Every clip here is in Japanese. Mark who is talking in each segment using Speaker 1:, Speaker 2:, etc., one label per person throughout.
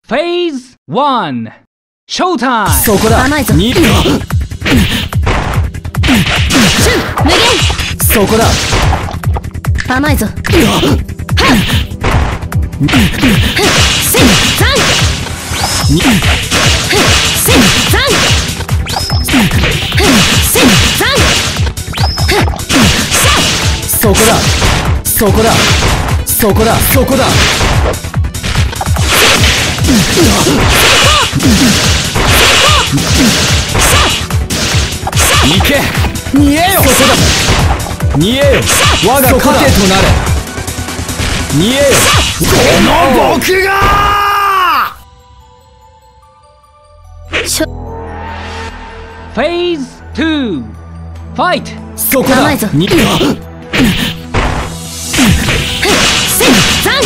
Speaker 1: Phase 1 Showtime!
Speaker 2: そこだ。
Speaker 3: 甘いぞ。
Speaker 2: に
Speaker 3: 無限。
Speaker 2: そこだ。
Speaker 3: 甘いぞ。千三。
Speaker 2: に
Speaker 3: 千三。千三。
Speaker 2: そこだ。そこだ。そこだ。そこだ。行け。逃えよ。そこだ。逃えよ。我が糧となれ。逃えよ。この僕が
Speaker 1: Phase 2 Fight!
Speaker 2: そこだ。
Speaker 3: 甘いぞ。
Speaker 2: に
Speaker 3: 千三。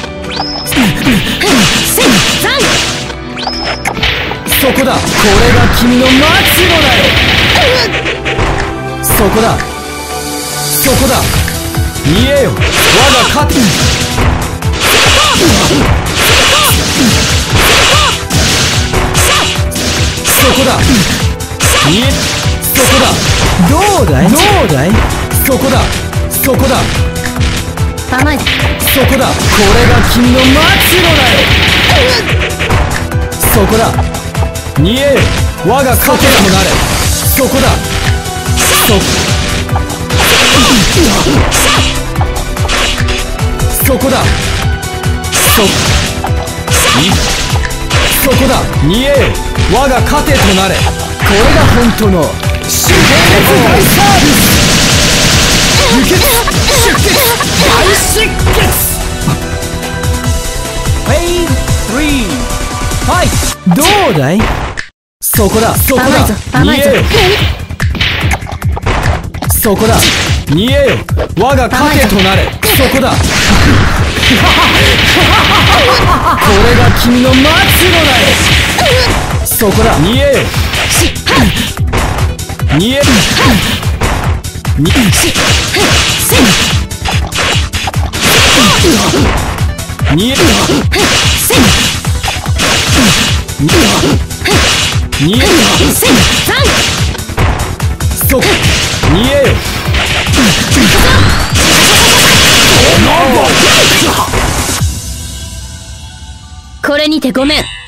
Speaker 3: 千三。
Speaker 2: そこだ。これが君の末路だよ。そこだ。そこだ。逃えよ。我が糧。そこだ。逃え。そこだ。どうだい。どうだい。そこだ。そこだ。
Speaker 3: 甘いぞ。
Speaker 2: そこだ。これが君の末路だよ。そこだ。逃えよ。我が糧となれ。そこだ。そこだ。そこだ。逃えよ。我が糧となれ。これが本当の出血大サービス。輸血出血大失血。
Speaker 1: Phase 3 Fight!
Speaker 2: どうだい。そこだ。そこだ。
Speaker 3: 甘いぞ。甘いぞ。
Speaker 2: 逃えよ。そこだ。逃えよ。我が糧となれ。そこだ。これが君の末路だよ。そこだ。逃えよ。逃えよ。逃えよ。逃えよ。
Speaker 3: 千三。
Speaker 2: そこ。逃えよ。
Speaker 3: これにてごめん。